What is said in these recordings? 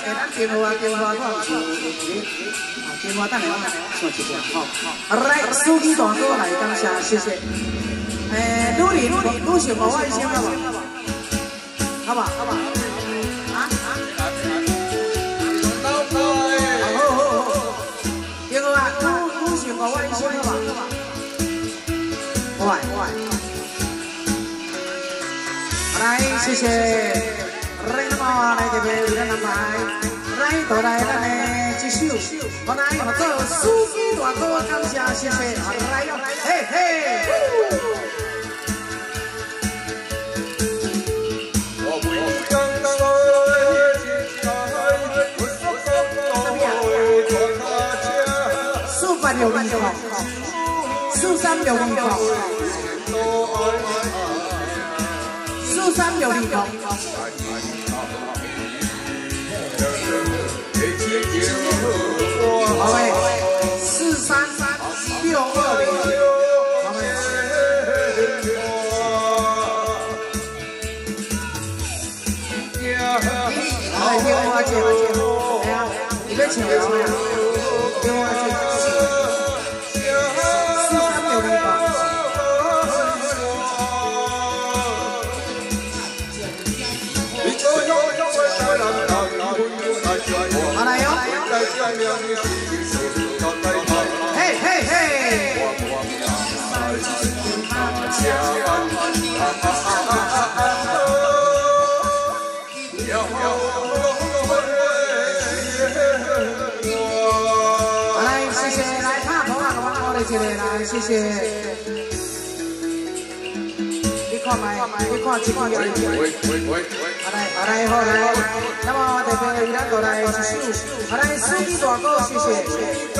咱电话我是电话等下我算一下吼。来，司机大哥来，感谢，谢谢。女士帮我一声好不好？好不好？好不好？啊？好。电话女士帮我一声好不好？喂。来，谢谢。来，那么来这边为咱安排，来到来咱的一首，好来合作司机大哥，感谢谢谢，来哟，嘿嘿。4360，好嘞，433-620，好嘞。来，电话接，哎呀，你别请了呀，电话接。好来哟！嘿嘿嘿！好来，谢谢，来拍头啊，我来这里来，谢谢。你看麦，你看这个好来，好来，那么这边咱就来一首，好来，司机大哥，谢谢。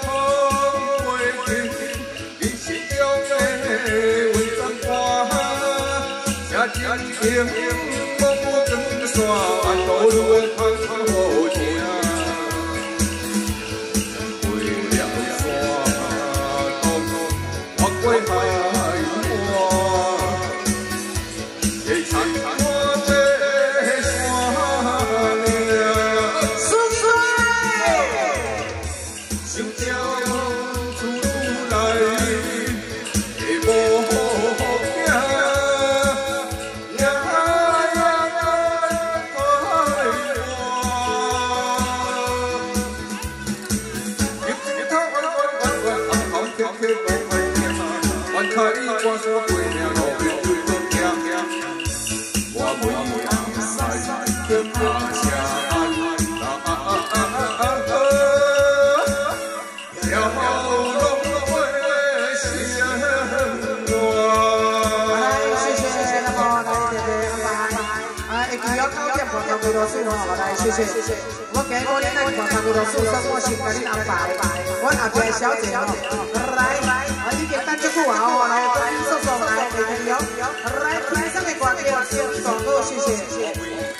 谢谢，我今个礼拜看到数学，我先给你安排。我后边小姐哦，来，已经等足久啊哦，来，欢迎叔叔来，来，天生的歌叫司机大哥，谢谢。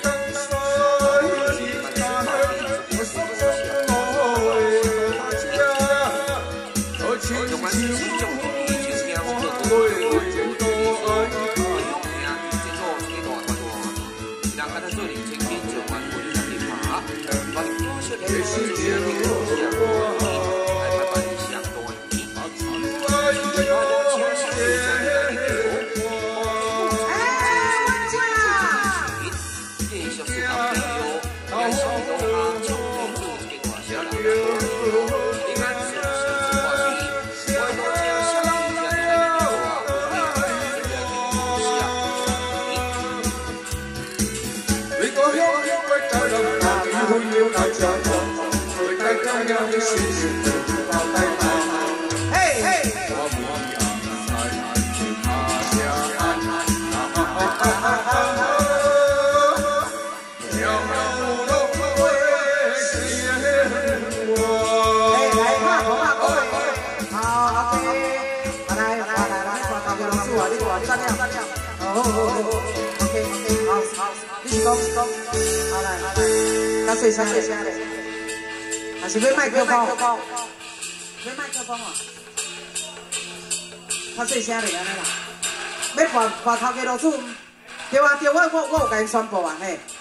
好来，加细声嘞，还是要麦克风？要麦克风啊？较细声嘞，安尼啦。要挂头家落厝，对啊，对我有甲因宣布啊，嘿。